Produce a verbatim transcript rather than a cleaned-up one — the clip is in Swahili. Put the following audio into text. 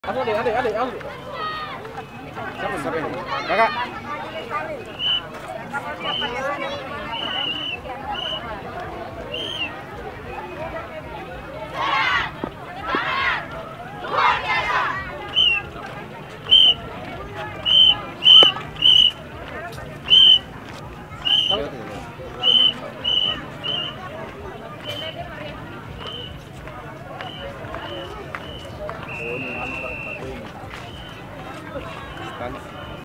Adik, adik, adik, adik. Siapa, siapa ini? Kakak. Oh, ini mantap, tapi ini. Stand.